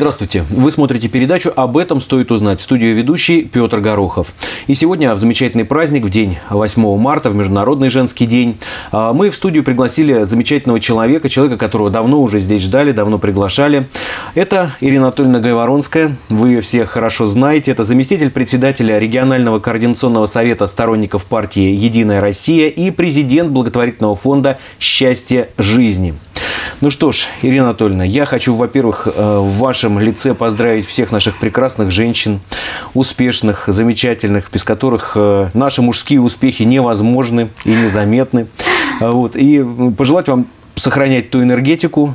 Здравствуйте. Вы смотрите передачу «Об этом стоит узнать». В студии ведущий Петр Горохов. И сегодня в замечательный праздник, в день 8 марта, в Международный женский день, мы в студию пригласили замечательного человека, которого давно уже здесь ждали, давно приглашали. Это Ирина Анатольевна Гайворонская. Вы ее все хорошо знаете. Это заместитель председателя регионального координационного совета сторонников партии «Единая Россия» и президент благотворительного фонда «Счастье жизни». Ну что ж, Ирина Анатольевна, я хочу, во-первых, в вашем лице поздравить всех наших прекрасных женщин, успешных, замечательных, без которых наши мужские успехи невозможны и незаметны. Вот. И пожелать вам сохранять ту энергетику,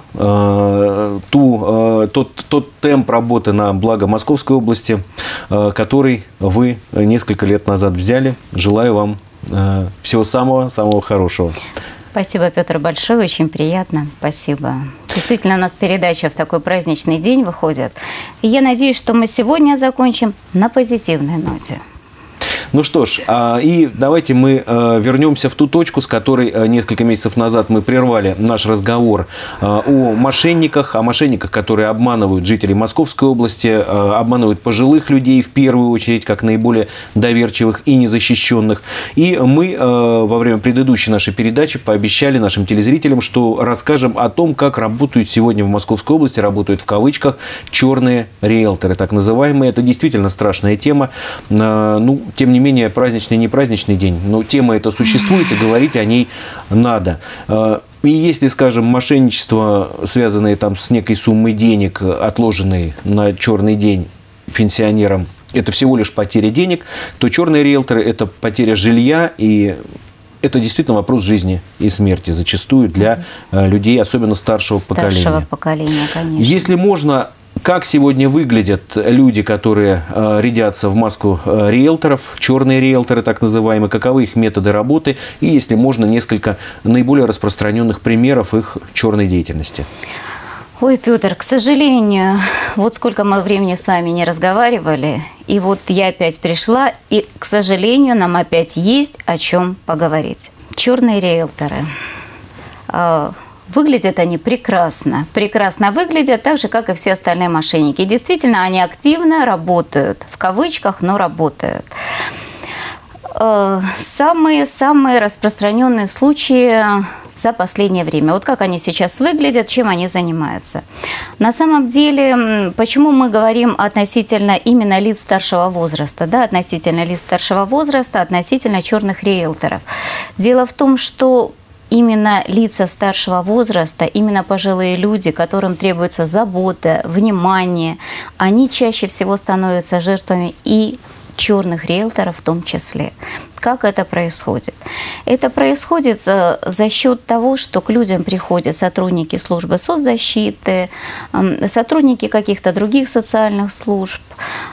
тот темп работы на благо Московской области, который вы несколько лет назад взяли. Желаю вам всего самого хорошего. Спасибо, Петр, большое, очень приятно. Спасибо. Действительно, у нас передача в такой праздничный день выходит. И я надеюсь, что мы сегодня закончим на позитивной ноте. Ну что ж, и давайте мы вернемся в ту точку, с которой несколько месяцев назад мы прервали наш разговор о мошенниках, которые обманывают жителей Московской области, обманывают пожилых людей в первую очередь, как наиболее доверчивых и незащищенных. И мы во время предыдущей нашей передачи пообещали нашим телезрителям, что расскажем о том, как работают сегодня в Московской области, работают в кавычках, черные риэлторы, так называемые. Это действительно страшная тема. Ну, тем не менее, праздничный, не праздничный день, но тема эта существует, и говорить о ней надо. И если, скажем, мошенничество, связанное там с некой суммой денег, отложенной на черный день пенсионерам, это всего лишь потеря денег, то черные риэлторы – это потеря жилья, и это действительно вопрос жизни и смерти зачастую для людей, особенно старшего поколения. Старшего поколения, конечно. Если можно... Как сегодня выглядят люди, которые рядятся в маску риэлторов, черные риэлторы так называемые, каковы их методы работы и, если можно, несколько наиболее распространенных примеров их черной деятельности? Ой, Петр, к сожалению, вот сколько мы времени с вами не разговаривали, и вот я опять пришла, и, к сожалению, нам опять есть о чем поговорить. Черные риэлторы. Выглядят они прекрасно. Прекрасно выглядят так же, как и все остальные мошенники. Действительно, они активно работают. В кавычках, но работают. Самые распространенные случаи за последнее время. Вот как они сейчас выглядят, чем они занимаются. На самом деле, почему мы говорим относительно именно лиц старшего возраста? Да, относительно лиц старшего возраста, относительно черных риэлторов. Дело в том, что именно лица старшего возраста, именно пожилые люди, которым требуется забота, внимание, они чаще всего становятся жертвами и черных риэлторов в том числе. Как это происходит? Это происходит за счет того, что к людям приходят сотрудники службы соцзащиты, сотрудники каких-то других социальных служб,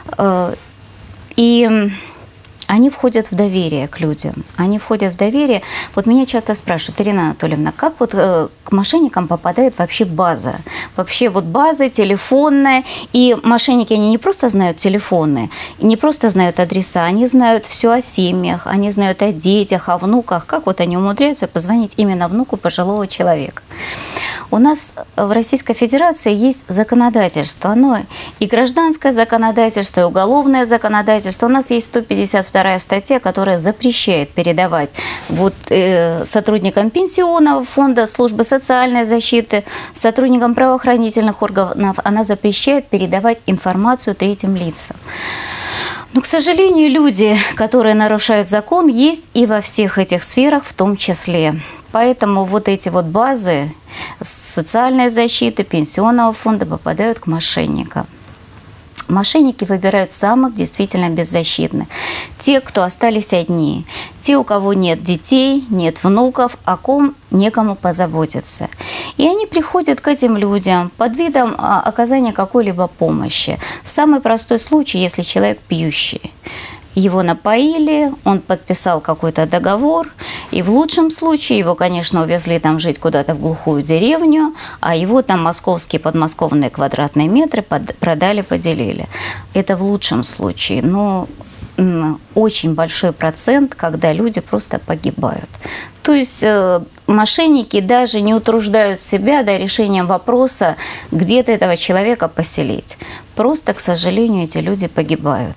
и они входят в доверие к людям. Они входят в доверие. Вот меня часто спрашивают: Ирина Анатольевна, как вот к мошенникам попадает вообще база? Вообще вот база телефонная. И мошенники, они не просто знают телефоны, не просто знают адреса, они знают все о семьях, они знают о детях, о внуках. Как вот они умудряются позвонить именно внуку пожилого человека? У нас в Российской Федерации есть законодательство, оно и гражданское законодательство, и уголовное законодательство. У нас есть 152-я статья, которая запрещает передавать вот, сотрудникам пенсионного фонда, службы социальной защиты, сотрудникам правоохранительных органов. Она запрещает передавать информацию третьим лицам. Но, к сожалению, люди, которые нарушают закон, есть и во всех этих сферах в том числе. Поэтому вот эти вот базы социальной защиты, пенсионного фонда попадают к мошенникам. Мошенники выбирают самых действительно беззащитных. Те, кто остались одни. Те, у кого нет детей, нет внуков, о ком некому позаботиться. И они приходят к этим людям под видом оказания какой-либо помощи. Самый простой случай, если человек пьющий. Его напоили, он подписал какой-то договор, и в лучшем случае его, конечно, увезли там жить куда-то в глухую деревню, а его там московские подмосковные квадратные метры продали, поделили. Это в лучшем случае, но очень большой процент, когда люди просто погибают. То есть мошенники даже не утруждают себя решением вопроса, где-то этого человека поселить. Просто, к сожалению, эти люди погибают.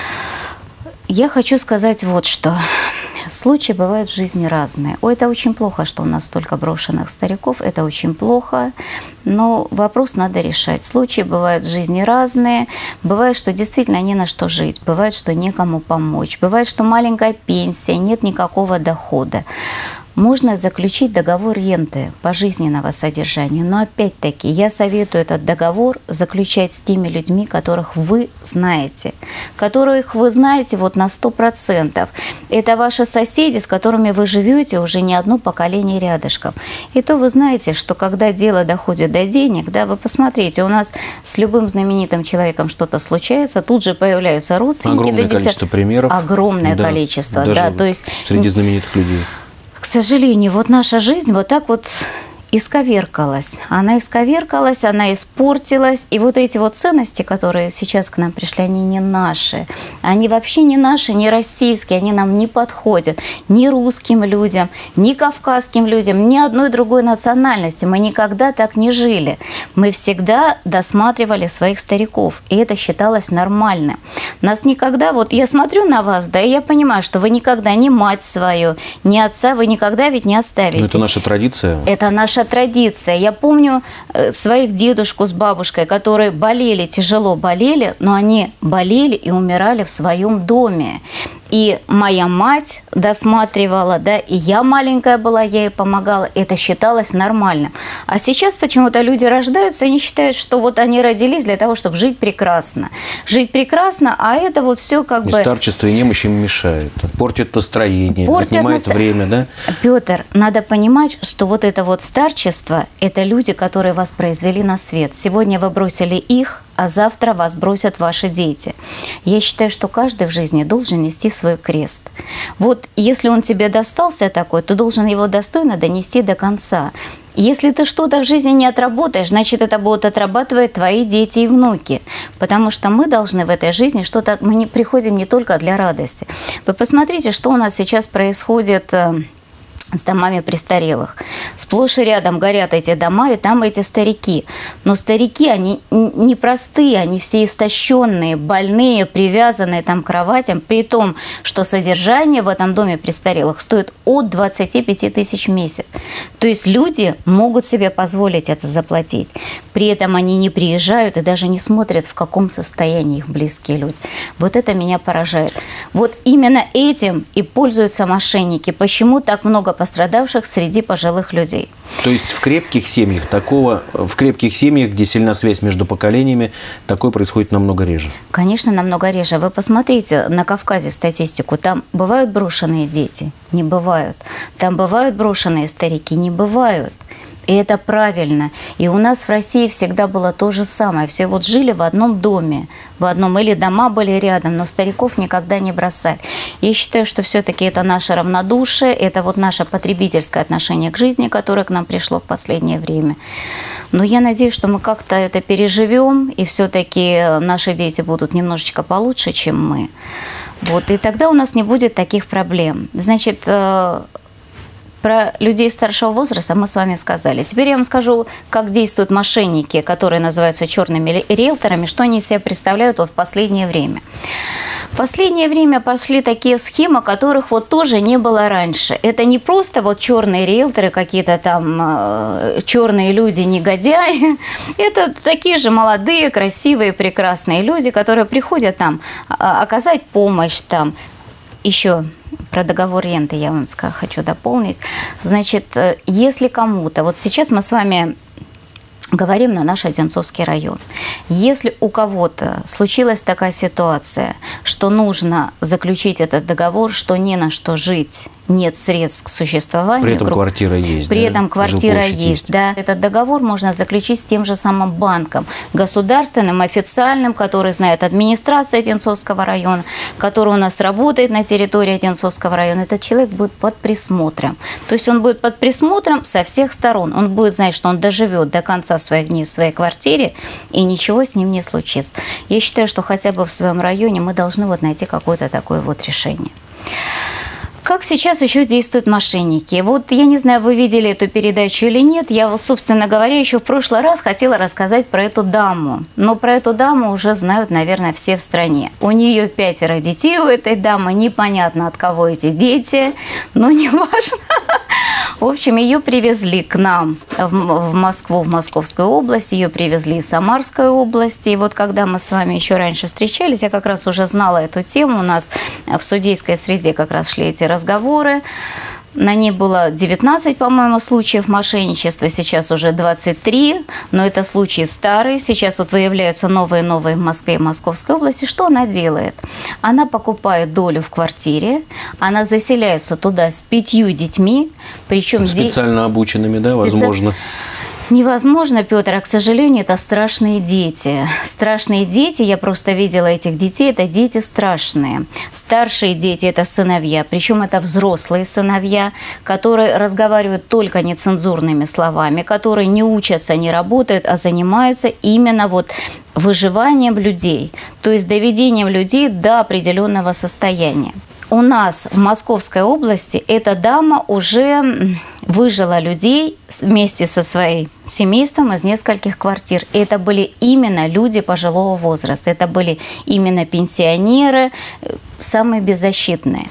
Я хочу сказать вот что. Случаи бывают в жизни разные. Это очень плохо, что у нас столько брошенных стариков. Это очень плохо. Но вопрос надо решать. Случаи бывают в жизни разные. Бывает, что действительно не на что жить. Бывает, что некому помочь. Бывает, что маленькая пенсия, нет никакого дохода. Можно заключить договор ренты пожизненного содержания. Но опять-таки я советую этот договор заключать с теми людьми, которых вы знаете. Которых вы знаете вот на 100%. Это ваши соседи, с которыми вы живете уже не одно поколение рядышком. И то вы знаете, что когда дело доходит до денег, да, вы посмотрите, у нас с любым знаменитым человеком что-то случается, тут же появляются родственники. Огромное количество примеров. Огромное количество, да. То есть среди знаменитых людей. К сожалению, вот наша жизнь вот так вот исковеркалась. Она исковеркалась, она испортилась. И вот эти вот ценности, которые сейчас к нам пришли, они не наши. Они вообще не наши, не российские, они нам не подходят. Ни русским людям, ни кавказским людям, ни одной другой национальности. Мы никогда так не жили. Мы всегда досматривали своих стариков. И это считалось нормальным. Нас никогда, вот я смотрю на вас, да, и я понимаю, что вы никогда ни мать свою, ни отца вы никогда ведь не оставите. Но это наша традиция. Это наша традиция. Я помню своих дедушку с бабушкой, которые болели, тяжело болели, но они болели и умирали в своем доме. И моя мать досматривала, да, и я маленькая была, я ей помогала. Это считалось нормальным. А сейчас почему-то люди рождаются и они считают, что вот они родились для того, чтобы жить прекрасно. Жить прекрасно, а это вот все как бы... Старчество и немощь им мешает. Портит настроение, отнимает время, да? Петр, надо понимать, что вот это вот старчество, это люди, которые вас произвели на свет. Сегодня вы бросили их, а завтра вас бросят ваши дети. Я считаю, что каждый в жизни должен нести свой крест. Вот если он тебе достался такой, то должен его достойно донести до конца. Если ты что-то в жизни не отработаешь, значит, это будут отрабатывать твои дети и внуки. Потому что мы должны в этой жизни что-то... Мы не приходим не только для радости. Вы посмотрите, что у нас сейчас происходит... с домами престарелых. Сплошь и рядом горят эти дома, и там эти старики. Но старики, они непростые, они все истощенные, больные, привязанные там к кроватям, при том, что содержание в этом доме престарелых стоит от 25 тысяч в месяц. То есть люди могут себе позволить это заплатить. При этом они не приезжают и даже не смотрят, в каком состоянии их близкие люди. Вот это меня поражает. Вот именно этим и пользуются мошенники. Почему так много пострадавших среди пожилых людей? То есть в крепких семьях в крепких семьях, где сильна связь между поколениями, такое происходит намного реже? Конечно, намного реже. Вы посмотрите на Кавказе статистику. Там бывают брошенные дети? Не бывают. Там бывают брошенные старики? Не бывают. И это правильно. И у нас в России всегда было то же самое. Все вот жили в одном доме, или дома были рядом, но стариков никогда не бросали. Я считаю, что все-таки это наше равнодушие, это вот наше потребительское отношение к жизни, которое к нам пришло в последнее время. Но я надеюсь, что мы как-то это переживем, и все-таки наши дети будут немножечко получше, чем мы. Вот, и тогда у нас не будет таких проблем. Значит, про людей старшего возраста мы с вами сказали. Теперь я вам скажу, как действуют мошенники, которые называются черными риэлторами, что они из себя представляют вот в последнее время. В последнее время пошли такие схемы, которых вот тоже не было раньше. Это не просто вот черные риэлторы, какие-то там черные люди, негодяи. Это такие же молодые, красивые, прекрасные люди, которые приходят там оказать помощь там. Еще про договор ренты я вам хочу дополнить. Значит, если кому-то, вот сейчас мы с вами говорим на наш Одинцовский район. Если у кого-то случилась такая ситуация, что нужно заключить этот договор, что не на что жить, нет средств к существованию. При этом квартира есть. При этом квартира есть, да. Этот договор можно заключить с тем же самым банком, государственным, официальным, который знает администрация Одинцовского района, который у нас работает на территории Одинцовского района. Этот человек будет под присмотром. То есть он будет под присмотром со всех сторон. Он будет знать, что он доживет до конца своих дней в своей квартире, и ничего с ним не случится. Я считаю, что хотя бы в своем районе мы должны вот найти какое-то такое вот решение. Как сейчас еще действуют мошенники? Вот я не знаю, вы видели эту передачу или нет. Я, собственно говоря, еще в прошлый раз хотела рассказать про эту даму. Но про эту даму уже знают, наверное, все в стране. У нее 5 детей, у этой дамы. Непонятно, от кого эти дети, но не важно. В общем, ее привезли к нам в Москву, в Московскую область. Ее привезли из Самарской области. И вот когда мы с вами еще раньше встречались, я как раз уже знала эту тему. У нас в судейской среде как раз шли эти разговоры. На ней было 19, по-моему, случаев мошенничества, сейчас уже 23, но это случаи старые. Сейчас вот выявляются новые в Москве и Московской области. Что она делает? Она покупает долю в квартире, она заселяется туда с 5 детьми, причем специально обученными, да, возможно? Невозможно, Петр, а, к сожалению, это страшные дети. Страшные дети, я просто видела этих детей, это дети страшные. Старшие дети – это сыновья, причем это взрослые сыновья, которые разговаривают только нецензурными словами, которые не учатся, не работают, а занимаются именно вот выживанием людей, то есть доведением людей до определенного состояния. У нас в Московской области эта дама уже выжила людей вместе со своим семейством из нескольких квартир. И это были именно люди пожилого возраста. Это были именно пенсионеры, самые беззащитные.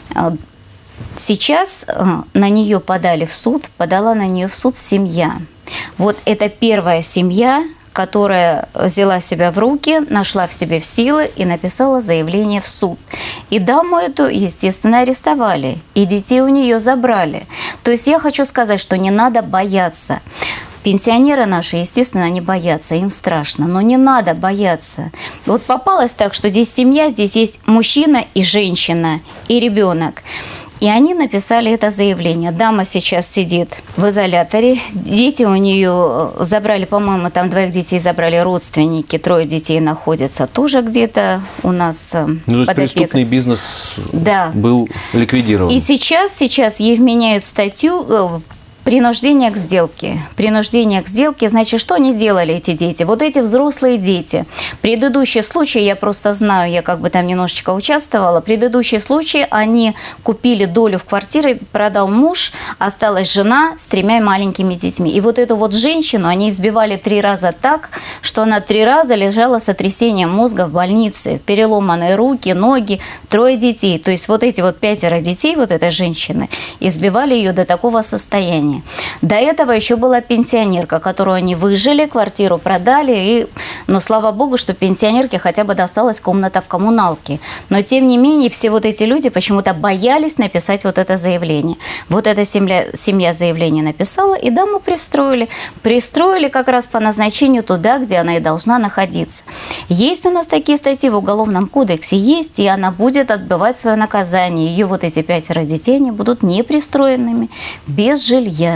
Сейчас на нее подала на нее в суд семья. Вот это первая семья, которая взяла себя в руки, нашла в себе силы и написала заявление в суд. И даму эту, естественно, арестовали, и детей у нее забрали. То есть я хочу сказать, что не надо бояться. Пенсионеры наши, естественно, не боятся, им страшно, но не надо бояться. Вот попалось так, что здесь семья, здесь есть мужчина и женщина, и ребенок. И они написали это заявление. Дама сейчас сидит в изоляторе. Дети у нее забрали, по-моему, там 2 детей забрали родственники. 3 детей находятся тоже где-то у нас то есть преступный бизнес был ликвидирован. И сейчас ей вменяют статью принуждение к сделке. Принуждение к сделке, значит, что они делали, эти дети? Вот эти взрослые дети. Предыдущий случай, я просто знаю, я как бы там немножечко участвовала. Предыдущий случай, они купили долю в квартире, продал муж, осталась жена с 3 маленькими детьми. И вот эту вот женщину они избивали 3 раза так, что она 3 раза лежала с сотрясением мозга в больнице. Переломанные руки, ноги, 3 детей. То есть вот эти вот 5 детей вот этой женщины избивали ее до такого состояния. До этого еще была пенсионерка, которую они выжили, квартиру продали. Но слава богу, что пенсионерке хотя бы досталась комната в коммуналке. Но тем не менее все вот эти люди почему-то боялись написать вот это заявление. Вот эта семья заявление написала, и даму пристроили. Пристроили как раз по назначению туда, где она и должна находиться. Есть у нас такие статьи в Уголовном кодексе, есть, и она будет отбывать свое наказание. Ее вот эти 5 детей они будут непристроенными, без жилья.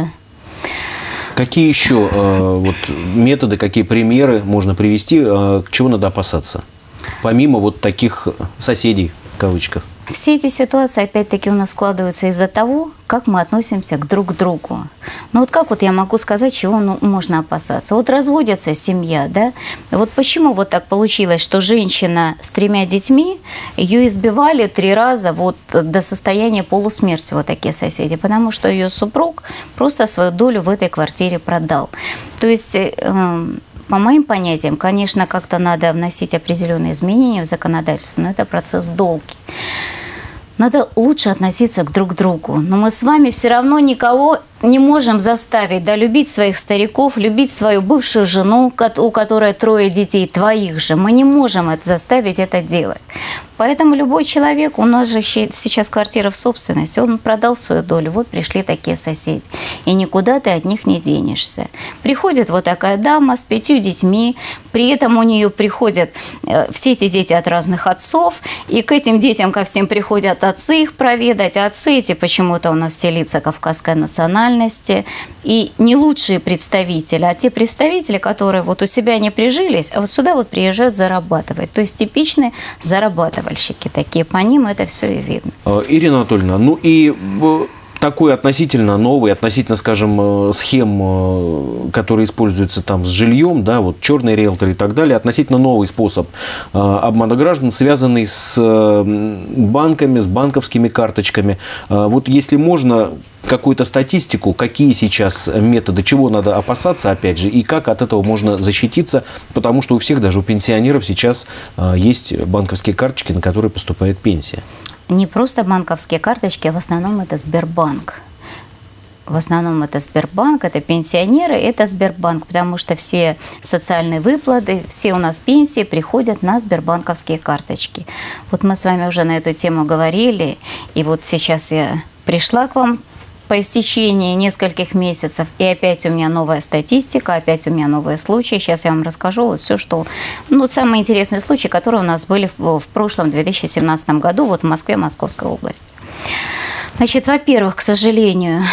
Какие еще методы, какие примеры можно привести, чего надо опасаться? Помимо вот таких соседей, в кавычках. Все эти ситуации, опять-таки, у нас складываются из-за того, как мы относимся друг к другу. Ну вот как вот я могу сказать, чего можно опасаться? Вот разводится семья, да? Вот почему вот так получилось, что женщина с 3 детьми, ее избивали 3 раза вот до состояния полусмерти, вот такие соседи, потому что ее супруг просто свою долю в этой квартире продал. То есть... По моим понятиям, конечно, как-то надо вносить определенные изменения в законодательство, но это процесс долгий. Надо лучше относиться друг к другу. Но мы с вами все равно никого не можем заставить, да, любить своих стариков, любить свою бывшую жену, у которой 3 детей, твоих же. Мы не можем заставить это делать. Поэтому любой человек, у нас же сейчас квартира в собственности, он продал свою долю, вот пришли такие соседи. И никуда ты от них не денешься. Приходит вот такая дама с 5 детьми, при этом у нее приходят все эти дети от разных отцов, и к этим детям ко всем приходят отцы их проведать, а отцы эти почему-то у нас все лица кавказской национальности, и не лучшие представители, а те представители, которые вот у себя не прижились, а вот сюда вот приезжают зарабатывать. То есть типичные зарабатывальщики такие, по ним это все и видно. Ирина Анатольевна, ну и такой относительно новый, относительно, скажем, схем, которые используются там с жильем, да, вот черный риэлтор и так далее, относительно новый способ обмана граждан, связанный с банками, с банковскими карточками. Вот если можно, какую-то статистику, какие сейчас методы, чего надо опасаться, опять же, и как от этого можно защититься, потому что у всех, даже у пенсионеров сейчас есть банковские карточки, на которые поступает пенсия. Не просто банковские карточки, а в основном это Сбербанк. В основном это Сбербанк, это пенсионеры, это Сбербанк, потому что все социальные выплаты, все у нас пенсии приходят на сбербанковские карточки. Вот мы с вами уже на эту тему говорили, и вот сейчас я пришла к вам по истечении нескольких месяцев, и опять у меня новая статистика, опять у меня новые случаи. Сейчас я вам расскажу вот все, что... Ну, самые интересные случаи, которые у нас были в прошлом 2017 году, вот в Москве, Московской области. Значит, во-первых, к сожалению,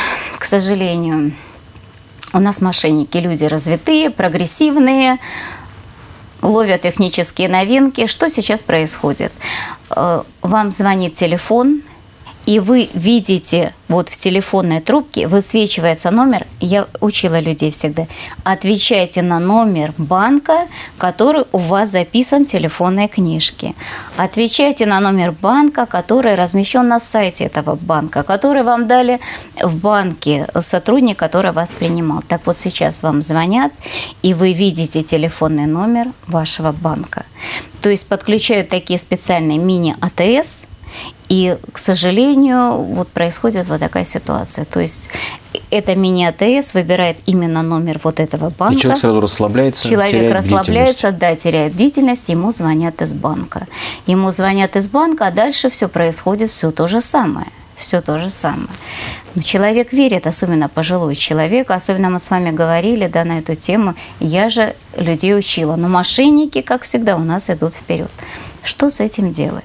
у нас мошенники, люди развитые, прогрессивные, ловят технические новинки. Что сейчас происходит? Вам звонит телефон, и вы видите, вот в телефонной трубке высвечивается номер, я учила людей всегда, отвечайте на номер банка, который у вас записан в телефонной книжке. Отвечайте на номер банка, который размещен на сайте этого банка, который вам дали в банке сотрудник, который вас принимал. Так вот сейчас вам звонят, и вы видите телефонный номер вашего банка. То есть подключают такие специальные мини-АТС, и, к сожалению, вот происходит вот такая ситуация. То есть это мини-АТС выбирает именно номер вот этого банка. И человек сразу расслабляется, Человек расслабляется, да, теряет бдительность, ему звонят из банка. Ему звонят из банка, а дальше все происходит, все то же самое. Все то же самое. Но человек верит, особенно пожилой человек, особенно мы с вами говорили, да, на эту тему, я же людей учила. Но мошенники, как всегда, у нас идут вперед. Что с этим делать?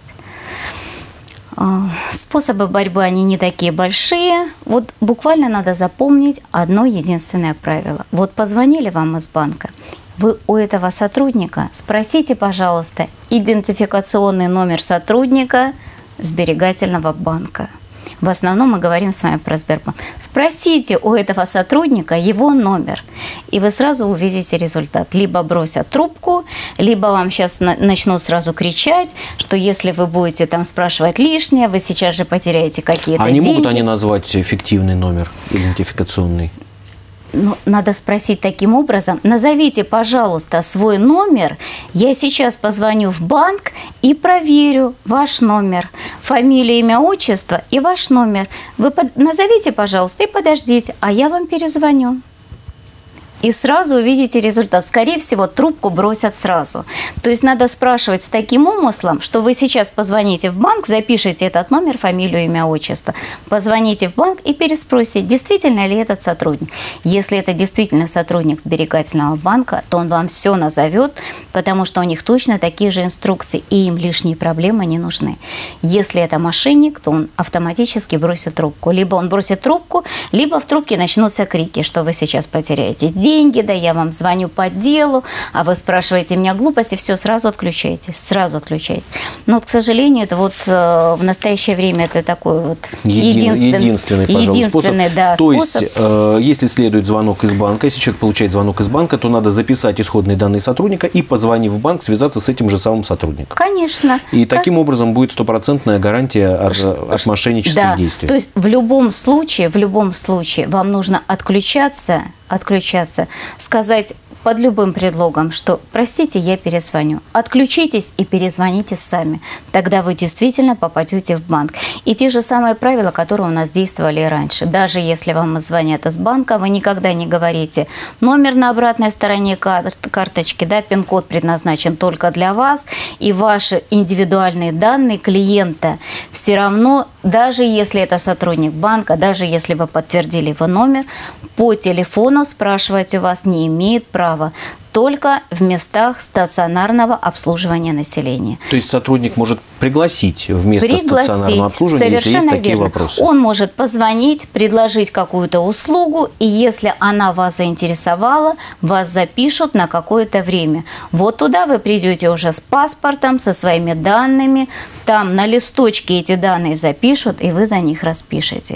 Способы борьбы, они не такие большие. Вот буквально надо запомнить одно единственное правило. Вот позвонили вам из банка, вы у этого сотрудника спросите, пожалуйста, идентификационный номер сотрудника сберегательного банка. В основном мы говорим с вами про Сбербанк. Спросите у этого сотрудника его номер, и вы сразу увидите результат. Либо бросят трубку, либо вам сейчас начнут сразу кричать, что если вы будете там спрашивать лишнее, вы сейчас же потеряете какие-то деньги. А не могут они назвать фиктивный номер идентификационный? Ну, надо спросить таким образом: назовите, пожалуйста, свой номер, я сейчас позвоню в банк и проверю ваш номер, фамилия, имя, отчество и ваш номер. Вы назовите, пожалуйста, и подождите, а я вам перезвоню. И сразу увидите результат. Скорее всего, трубку бросят сразу. То есть надо спрашивать с таким умыслом, что вы сейчас позвоните в банк, запишите этот номер, фамилию, имя, отчество, позвоните в банк и переспросите, действительно ли этот сотрудник. Если это действительно сотрудник сберегательного банка, то он вам все назовет, потому что у них точно такие же инструкции, и им лишние проблемы не нужны. Если это мошенник, то он автоматически бросит трубку. Либо он бросит трубку, либо в трубке начнутся крики, что вы сейчас потеряете деньги, да я вам звоню по делу, а вы спрашиваете меня глупости, все, сразу отключаетесь, сразу отключаетесь. Но, к сожалению, это вот в настоящее время это такой вот единственный способ. Да, то есть, если следует звонок из банка, если человек получает звонок из банка, то надо записать исходные данные сотрудника и, позвонив в банк, связаться с этим же самым сотрудником. Конечно. И таким образом будет стопроцентная гарантия от мошеннических действий. То есть в любом случае вам нужно отключаться, сказать под любым предлогом, что «простите, я перезвоню». Отключитесь и перезвоните сами. Тогда вы действительно попадете в банк. И те же самые правила, которые у нас действовали раньше. Даже если вам звонят из банка, вы никогда не говорите номер на обратной стороне карточки, да, пин-код предназначен только для вас, и ваши индивидуальные данные клиента все равно, даже если это сотрудник банка, даже если вы подтвердили его номер, по телефону спрашивать у вас не имеет права. Только в местах стационарного обслуживания населения. То есть сотрудник может пригласить в место стационарного обслуживания, если есть такие вопросы? Он может позвонить, предложить какую-то услугу, и если она вас заинтересовала, вас запишут на какое-то время. Вот туда вы придете уже с паспортом, со своими данными, там на листочке эти данные запишут, и вы за них распишетесь.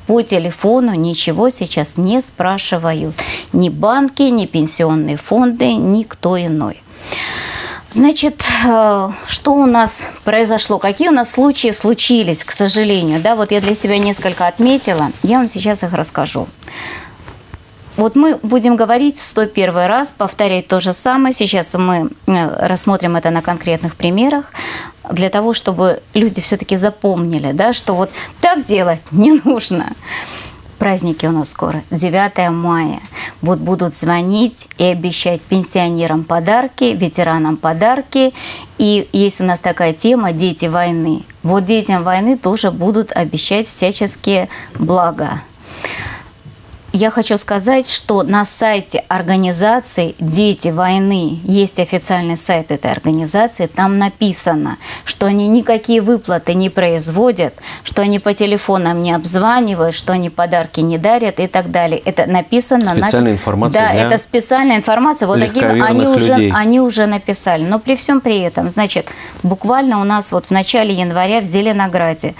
По телефону ничего сейчас не спрашивают. Ни банки, ни пенсионные фонды, никто иной. Значит, что у нас произошло? Какие у нас случаи случились, к сожалению? Да, вот я для себя несколько отметила. Я вам сейчас их расскажу. Вот мы будем говорить в 101 раз, повторять то же самое. Сейчас мы рассмотрим это на конкретных примерах, для того, чтобы люди все-таки запомнили, да, что вот так делать не нужно. Праздники у нас скоро, 9 мая. Вот будут звонить и обещать пенсионерам подарки, ветеранам подарки. И есть у нас такая тема «Дети войны». Вот детям войны тоже будут обещать всяческие блага. Я хочу сказать, что на сайте организации «Дети войны» есть официальный сайт этой организации. Там написано, что они никакие выплаты не производят, что они по телефонам не обзванивают, что они подарки не дарят и так далее. Это написано. Специальная информация. Да, это специальная информация. Вот такие они уже написали. Но при всем при этом, значит, буквально у нас вот в начале января в Зеленограде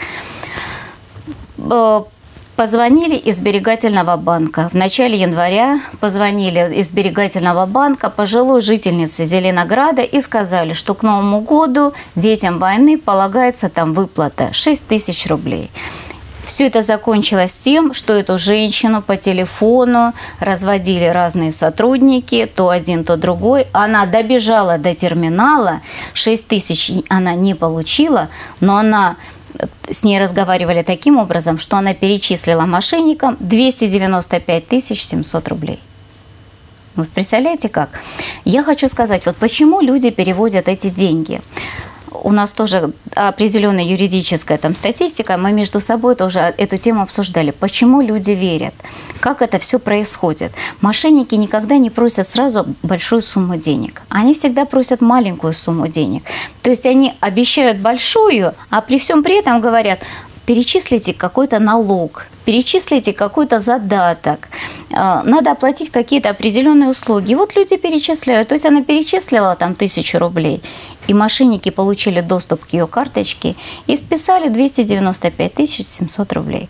позвонили из сберегательного банка. В начале января позвонили из сберегательного банка пожилой жительнице Зеленограда и сказали, что к Новому году детям войны полагается там выплата 6 тысяч рублей. Все это закончилось тем, что эту женщину по телефону разводили разные сотрудники, то один, то другой. Она добежала до терминала, 6 тысяч она не получила, но она... С ней разговаривали таким образом, что она перечислила мошенникам 295 700 рублей. Вы представляете как? Я хочу сказать, вот почему люди переводят эти деньги. У нас тоже определенная юридическая там статистика, мы между собой тоже эту тему обсуждали. Почему люди верят? Как это все происходит? Мошенники никогда не просят сразу большую сумму денег. Они всегда просят маленькую сумму денег. То есть они обещают большую, а при всем при этом говорят: перечислите какой-то налог, перечислите какой-то задаток, надо оплатить какие-то определенные услуги. И вот люди перечисляют. То есть она перечислила там 1000 рублей, и мошенники получили доступ к ее карточке и списали 295 700 рублей.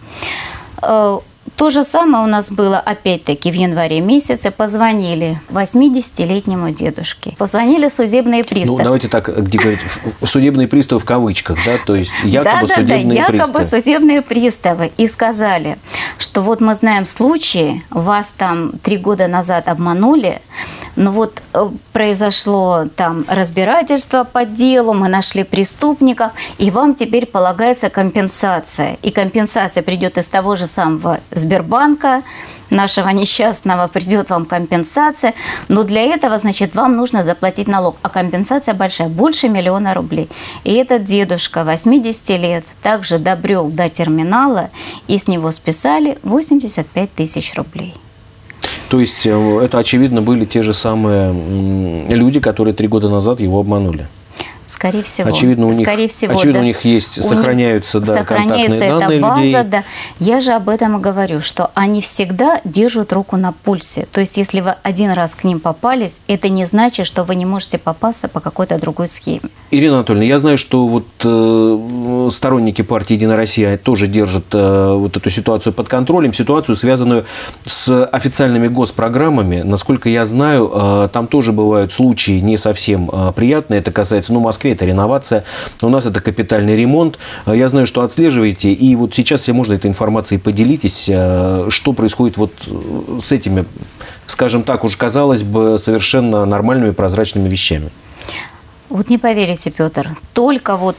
То же самое у нас было опять-таки в январе месяце. Позвонили 80-летнему дедушке. Позвонили судебные приставы. Ну, давайте так, где говорить, судебные приставы в кавычках, да? То есть якобы судебные приставы. Якобы судебные приставы. И сказали, что вот мы знаем случаи, вас там 3 года назад обманули, но вот произошло там разбирательство по делу, мы нашли преступников, и вам теперь полагается компенсация. И компенсация придет из того же самого Сбербанка, нашего несчастного, придет вам компенсация. Но для этого, значит, вам нужно заплатить налог. А компенсация большая, больше 1 000 000 рублей. И этот дедушка 80 лет также добрел до терминала, и с него списали 85 тысяч рублей. То есть это, очевидно, были те же самые люди, которые 3 года назад его обманули. Скорее всего. Очевидно, у них, да. у них есть, сохраняются контактные эта данные база, людей. Да. Я же об этом и говорю, что они всегда держат руку на пульсе. То есть, если вы один раз к ним попались, это не значит, что вы не можете попасться по какой-то другой схеме. Ирина Анатольевна, я знаю, что вот сторонники партии «Единая Россия» тоже держат вот эту ситуацию под контролем, ситуацию, связанную с официальными госпрограммами. Насколько я знаю, там тоже бывают случаи не совсем приятные. Это касается, в Москве это реновация, у нас это капитальный ремонт. Я знаю, что отслеживаете, и вот сейчас, если можно, этой информацией поделитесь, что происходит вот с этими, скажем так, уж казалось бы, совершенно нормальными прозрачными вещами. Вот не поверите, Петр, только вот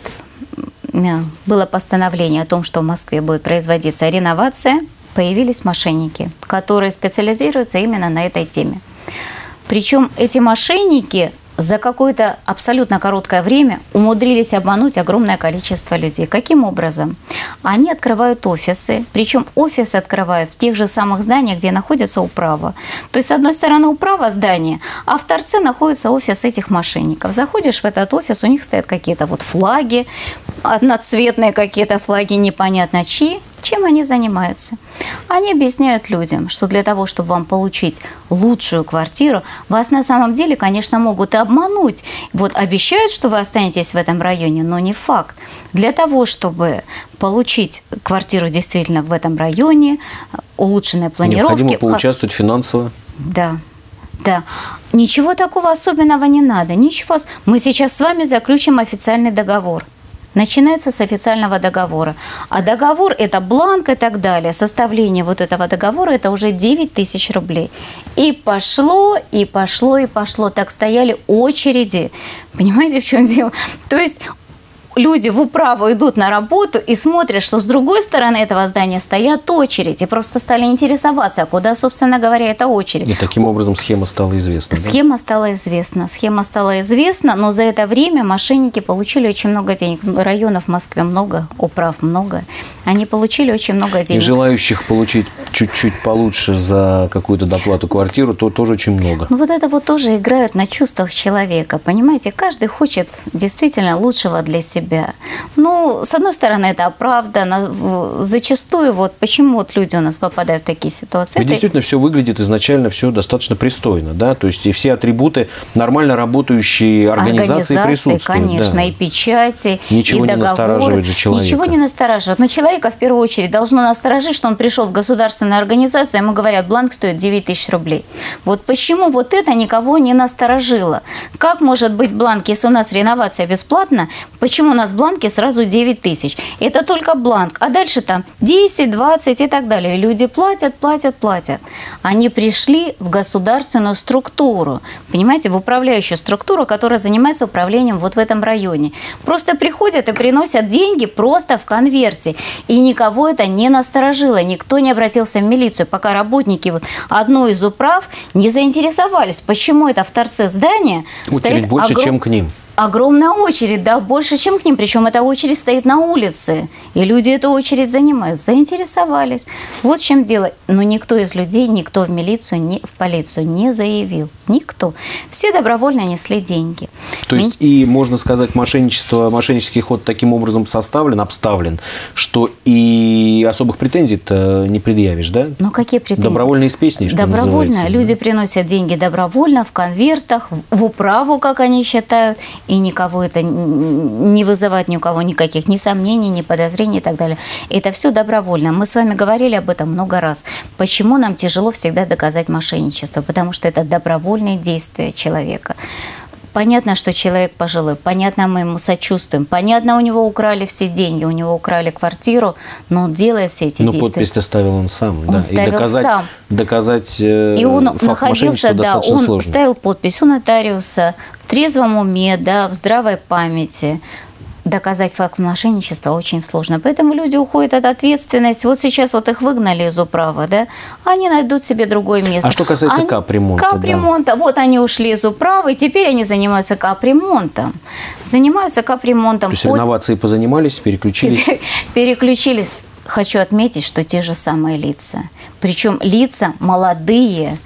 было постановление о том, что в Москве будет производиться реновация, появились мошенники, которые специализируются именно на этой теме. Причем эти мошенники за какое-то абсолютно короткое время умудрились обмануть огромное количество людей. Каким образом? Они открывают офисы, причем офисы открывают в тех же самых зданиях, где находится управа. То есть, с одной стороны, управа здания, а в торце находится офис этих мошенников. Заходишь в этот офис, у них стоят какие-то вот флаги, одноцветные какие-то флаги, непонятно чьи. Чем они занимаются? Они объясняют людям, что для того, чтобы вам получить лучшую квартиру, вас на самом деле, конечно, могут и обмануть. Вот обещают, что вы останетесь в этом районе, но не факт. Для того, чтобы получить квартиру действительно в этом районе, улучшенные планировки... Необходимо поучаствовать финансово. Да. Да, ничего такого особенного не надо, ничего. Мы сейчас с вами заключим официальный договор. Начинается с официального договора. А договор – это бланк и так далее. Составление вот этого договора – это уже 9 тысяч рублей. И пошло, и пошло, и пошло. Так стояли очереди. Понимаете, в чем дело? То есть... Люди в управу идут на работу и смотрят, что с другой стороны этого здания стоят очереди. И просто стали интересоваться, куда, собственно говоря, эта очередь. И таким образом схема стала известна. Схема стала известна, но за это время мошенники получили очень много денег. Районов в Москве много, управ много. Они получили очень много денег. И желающих получить чуть-чуть получше за какую-то доплату квартиру, то тоже очень много. Ну вот это вот тоже играют на чувствах человека, понимаете? Каждый хочет действительно лучшего для себя. Ну, с одной стороны, это оправдано. Зачастую, вот почему вот люди у нас попадают в такие ситуации. Ведь действительно все выглядит изначально все достаточно пристойно, да? То есть и все атрибуты нормально работающей организации присутствуют. Конечно, да. И печати, ничего и договоры. Не настораживает же человека. Ничего не настораживает. Но человека в первую очередь должно насторожить, что он пришел в государственную организацию, ему говорят, бланк стоит 9 тысяч рублей. Вот почему вот это никого не насторожило? Как может быть бланк, если у нас реновация бесплатна? Почему у нас в бланке сразу 9 тысяч? Это только бланк. А дальше там 10, 20 и так далее. Люди платят. Они пришли в государственную структуру, понимаете, в управляющую структуру, которая занимается управлением вот в этом районе. Просто приходят и приносят деньги просто в конверте. И никого это не насторожило. Никто не обратился в милицию, пока работники вот одной из управ не заинтересовались, почему это в торце здания очередь больше, чем к ним. Огромная очередь, да, больше, чем к ним. Причем эта очередь стоит на улице. И люди эту очередь занимают. Заинтересовались. Вот в чем дело. Но никто из людей, никто в милицию, в полицию не заявил. Никто. Все добровольно несли деньги. То есть и, можно сказать, мошеннический ход таким образом обставлен, что и особых претензий-то не предъявишь, да? Ну, какие претензии? Добровольно из песни, что добровольно. называется. Люди приносят деньги добровольно, в конвертах, в управу, как они считают. И никого это не вызывает ни у кого никаких ни сомнений, ни подозрений и так далее. Это все добровольно. Мы с вами говорили об этом много раз. Почему нам тяжело всегда доказать мошенничество? Потому что это добровольные действия человека. Понятно, что человек пожилой, понятно, мы ему сочувствуем, понятно, у него украли все деньги, у него украли квартиру, но он делает все эти действия. Но подпись-то ставил он сам. Он ставил сам. Доказать и он факт мошенничества достаточно сложно. Он ставил подпись у нотариуса в трезвом уме, да, в здравой памяти. Доказать факт мошенничества очень сложно. Поэтому люди уходят от ответственности. Вот сейчас вот их выгнали из управы, да, они найдут себе другое место. А что касается капремонта? Капремонта. Да. Вот они ушли из управы, и теперь они занимаются капремонтом. То есть реновации позанимались, переключились? Переключились. Хочу отметить, что те же самые лица. Причем лица молодые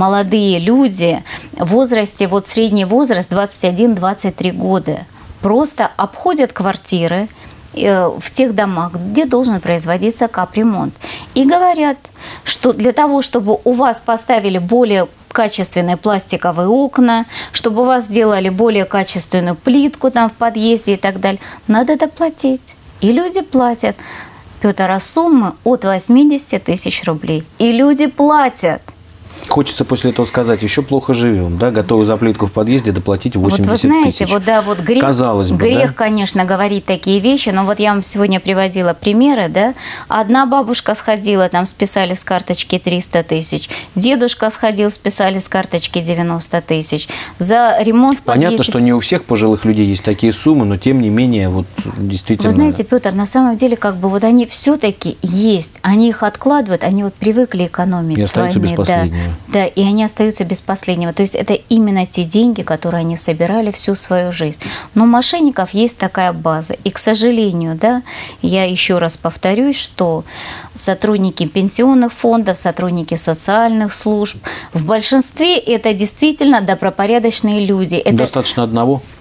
люди в возрасте, вот средний возраст 21-23 года. Просто обходят квартиры в тех домах, где должен производиться капремонт. И говорят, что для того, чтобы у вас поставили более качественные пластиковые окна, чтобы у вас сделали более качественную плитку там в подъезде и так далее, надо доплатить. И люди платят. Петр, а суммы от 80 тысяч рублей. И люди платят. Хочется после этого сказать, еще плохо живем, да, готовы за плитку в подъезде доплатить 80 тысяч. Вот вы знаете, вот грех, казалось бы, грех, да? Конечно, говорить такие вещи, но вот я вам сегодня приводила примеры, да, одна бабушка сходила, там списали с карточки 300 тысяч, дедушка сходил, списали с карточки 90 тысяч, за ремонт в подъезде. Понятно, что не у всех пожилых людей есть такие суммы, но тем не менее, вот действительно. Вы знаете, Петр, на самом деле, как бы вот они все-таки есть, они их откладывают, они вот привыкли экономить. И остаются без последнего. Да, и они остаются без последнего. То есть это именно те деньги, которые они собирали всю свою жизнь. Но у мошенников есть такая база. И, к сожалению, да, я еще раз повторюсь, что сотрудники пенсионных фондов, сотрудники социальных служб, в большинстве это действительно добропорядочные люди. Достаточно одного?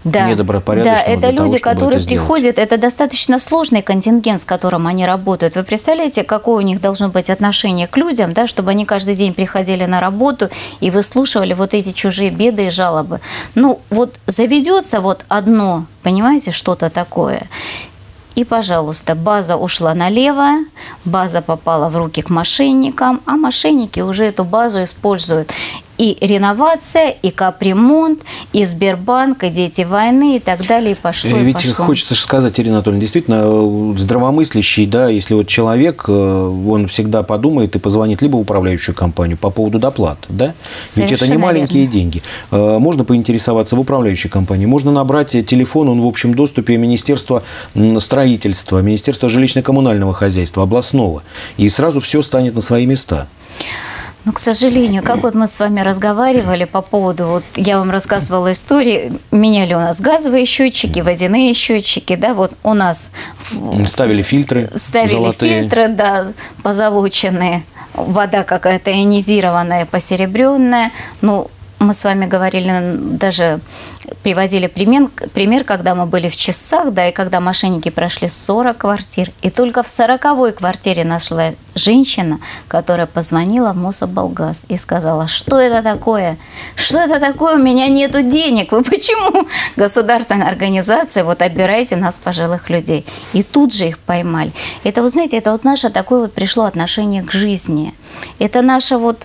Да, недобропорядочного. Да, это люди, которые приходят, это достаточно сложный контингент, с которым они работают. Вы представляете, какое у них должно быть отношение к людям, да, чтобы они каждый день приходили на работу и выслушивали вот эти чужие беды и жалобы. Ну, вот заведется вот одно, понимаете, что-то такое. И, пожалуйста, база ушла налево, база попала в руки к мошенникам, а мошенники уже эту базу используют. И реновация, и капремонт, и Сбербанк, и дети войны, и так далее, и пошло, и ведь пошло. Хочется же сказать, Ирина Анатольевна, действительно, здравомыслящий, да, если вот человек, он всегда подумает и позвонит либо в управляющую компанию по поводу доплат, да? Ведь это не маленькие деньги. Можно поинтересоваться в управляющей компании, можно набрать телефон, он в общем доступе Министерства строительства, Министерства жилищно-коммунального хозяйства, областного, и сразу все станет на свои места. Но, к сожалению, как вот мы с вами разговаривали по поводу, вот я вам рассказывала истории, меняли у нас газовые счетчики, водяные счетчики, да, вот у нас ставили фильтры, фильтры, да, позолоченные, вода какая-то ионизированная, посеребренная, ну, мы с вами говорили, даже приводили пример, когда мы были в Часах, да, и когда мошенники прошли 40 квартир, и только в 40-й квартире нашла женщина, которая позвонила в Мособлгаз и сказала: что это такое? Что это такое? У меня нету денег. Вы почему? Государственная организация, вот обирайте нас, пожилых людей. И тут же их поймали. Это, вы знаете, это вот наше такое вот пришло отношение к жизни. Это наше вот...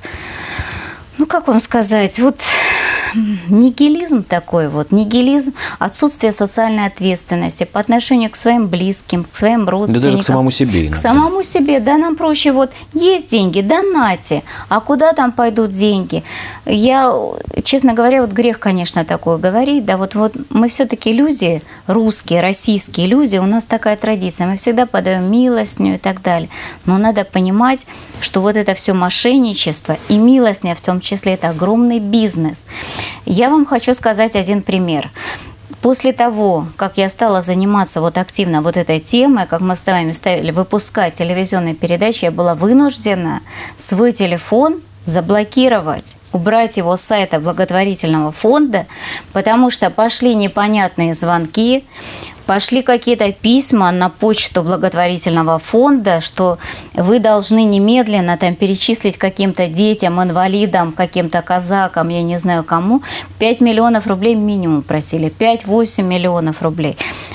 Ну, как вам сказать, вот нигилизм такой вот, нигилизм, отсутствие социальной ответственности по отношению к своим близким, к своим родственникам. Да даже к самому себе иногда. К самому себе, да, нам проще вот, есть деньги, донате, а куда там пойдут деньги? Я, честно говоря, вот грех, конечно, такое говорить, да, вот мы все-таки люди, русские, российские люди, у нас такая традиция, мы всегда подаем милостню и так далее, но надо понимать, что вот это все мошенничество и милостня в том числе, это огромный бизнес. Я вам хочу сказать один пример. После того, как я стала заниматься вот активно вот этой темой, как мы с вами стали выпускать телевизионные передачи, я была вынуждена свой телефон заблокировать, убрать его с сайта благотворительного фонда, потому что пошли непонятные звонки, пошли какие-то письма на почту благотворительного фонда, что вы должны немедленно там перечислить каким-то детям, инвалидам, каким-то казакам, я не знаю кому, 5 миллионов рублей минимум просили, 5-8 миллионов рублей.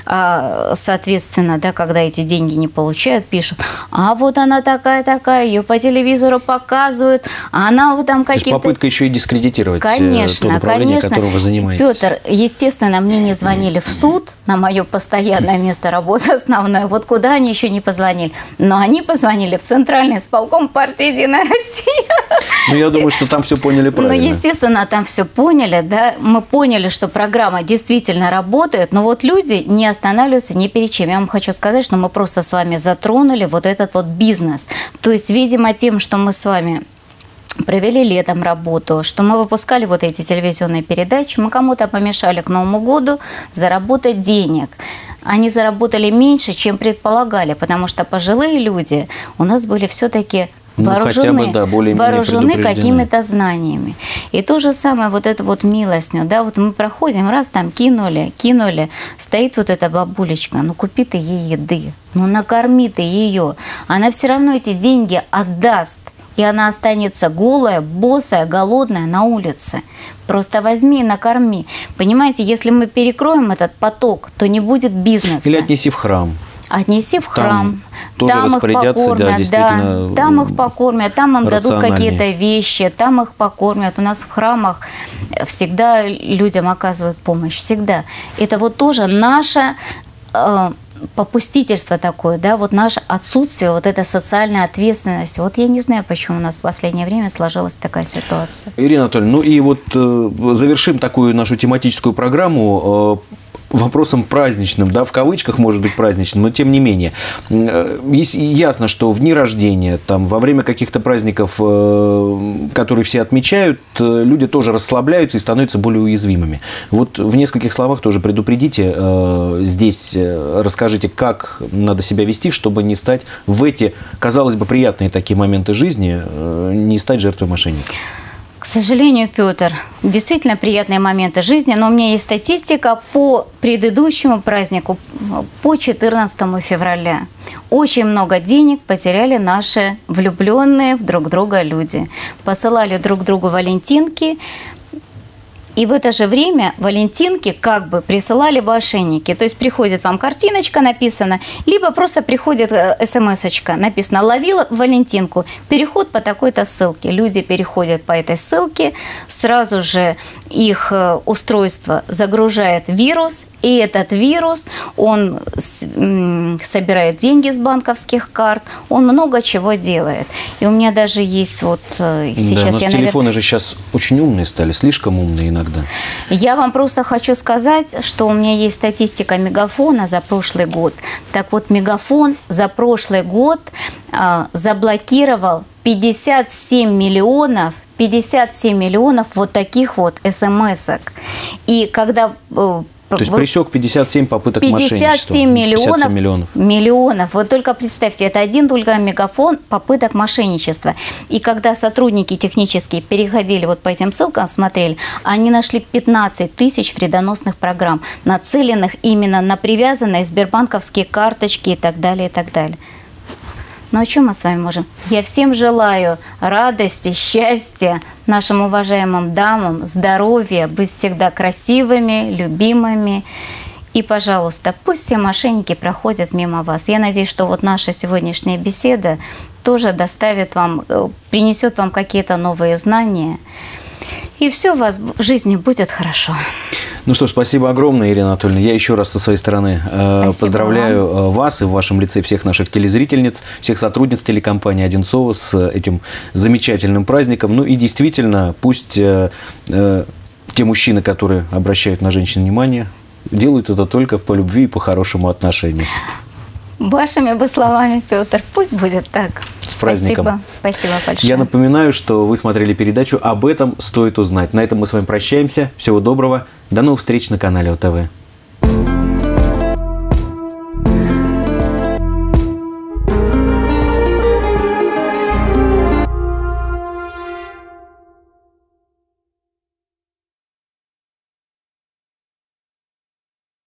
А, соответственно, да, когда эти деньги не получают, пишут: а вот она такая-такая, ее по телевизору показывают, а она вот там какие-то... То есть попытка еще и дискредитировать то направление, которым вы занимаетесь. Петр, естественно, мне не звонили в суд на мое постоянное место работы основное. Вот куда они еще не позвонили. Но они позвонили в Центральный исполком партии «Единая Россия». Ну, я думаю, что там все поняли правильно. Ну, естественно, там все поняли, да. Мы поняли, что программа действительно работает, но вот люди не останавливаются ни перед чем. Я вам хочу сказать, что мы просто с вами затронули вот этот вот бизнес. То есть, видимо, тем, что мы с вами провели летом работу, что мы выпускали вот эти телевизионные передачи, мы кому-то помешали к Новому году заработать денег. Они заработали меньше, чем предполагали, потому что пожилые люди у нас были все-таки вооружены, вооружены какими-то знаниями. И то же самое, вот это вот милостню, да, вот мы проходим, раз там кинули, стоит вот эта бабулечка, ну купи ты ей еды, ну накорми ты ее, она все равно эти деньги отдаст. И она останется голая, босая, голодная на улице. Просто возьми и накорми. Понимаете, если мы перекроем этот поток, то не будет бизнеса. Или отнеси в храм. Отнеси в храм. Там их покормят, да, там их покормят, там им дадут какие-то вещи, там их покормят. У нас в храмах всегда людям оказывают помощь, всегда. Это вот тоже наше попустительство такое, да, вот наше отсутствие, вот эта социальная ответственность. Вот я не знаю, почему у нас в последнее время сложилась такая ситуация. Ирина Анатольевна, ну и вот завершим такую нашу тематическую программу вопросом праздничным, да, в кавычках, может быть, праздничным, но тем не менее. Ясно, что в дни рождения, там, во время каких-то праздников, которые все отмечают, люди тоже расслабляются и становятся более уязвимыми. Вот в нескольких словах тоже предупредите, здесь расскажите, как надо себя вести, чтобы не стать в эти, казалось бы, приятные такие моменты жизни, не стать жертвой мошенников. К К сожалению, Петр, действительно приятные моменты жизни, но у меня есть статистика по предыдущему празднику, по 14 февраля. Очень много денег потеряли наши влюбленные в друг друга люди. Посылали друг другу валентинки, и в это же время валентинки как бы присылали мошенники. То есть приходит вам картиночка написана, либо просто приходит смс-очка, написано «Ловила валентинку, переход по такой-то ссылке». Люди переходят по этой ссылке, сразу же их устройство загружает вирус, и этот вирус, он собирает деньги с банковских карт, он много чего делает. И у меня даже есть вот сейчас... Да, телефоны же сейчас очень умные стали, слишком умные иногда. Я вам просто хочу сказать, что у меня есть статистика Мегафона за прошлый год. Так вот, Мегафон за прошлый год заблокировал 57 миллионов вот таких вот смс-ок. И когда... То есть пресек 57 попыток мошенничества. 57 миллионов. Вот только представьте, это один только Мегафон попыток мошенничества. И когда сотрудники технические переходили вот по этим ссылкам, смотрели, они нашли 15 тысяч вредоносных программ, нацеленных именно на привязанные сбербанковские карточки и так далее, и так далее. Ну, о чем мы с вами можем? Я всем желаю радости, счастья, нашим уважаемым дамам, здоровья, быть всегда красивыми, любимыми. И, пожалуйста, пусть все мошенники проходят мимо вас. Я надеюсь, что вот наша сегодняшняя беседа тоже доставит вам, принесет вам какие-то новые знания. И все у вас в жизни будет хорошо. Ну что ж, спасибо огромное, Ирина Анатольевна. Я еще раз со своей стороны поздравляю вас и в вашем лице всех наших телезрительниц, всех сотрудниц телекомпании «Одинцово» с этим замечательным праздником. Ну и действительно, пусть те мужчины, которые обращают на женщин внимание, делают это только по любви и по хорошему отношению. Вашими бы словами, Петр, пусть будет так. С праздником. Спасибо большое. Я напоминаю, что вы смотрели передачу «Об этом стоит узнать». На этом мы с вами прощаемся. Всего доброго. До новых встреч на канале ОТВ.